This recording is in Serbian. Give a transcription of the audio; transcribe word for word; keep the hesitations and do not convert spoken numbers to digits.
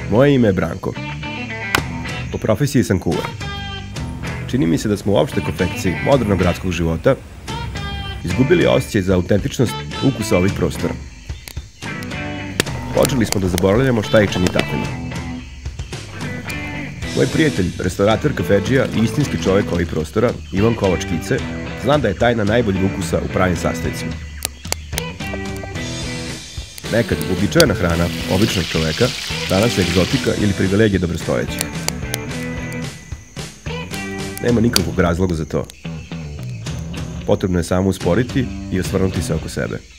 Moje ime je Branko. Po profesiji sam kuvar. Čini mi se da smo u opšte konfekciji modernog gradskog života izgubili osjećaj za autentičnost ukusa ovih prostora. Počeli smo da zaboravljamo šta ih čini takvima. Moj prijatelj, restaurator, kafedžija i istinski čovek ovih prostora, Ivan Kovač-Kice, zna da je tajna najboljeg ukusa u pravim sastojcima. Nekad uobičajena hrana običnog čoveka, danas je egzotika ili privilegija dobrostojećih. Nema nikakvog razloga za to. Potrebno je samo usporiti i osvrnuti se oko sebe.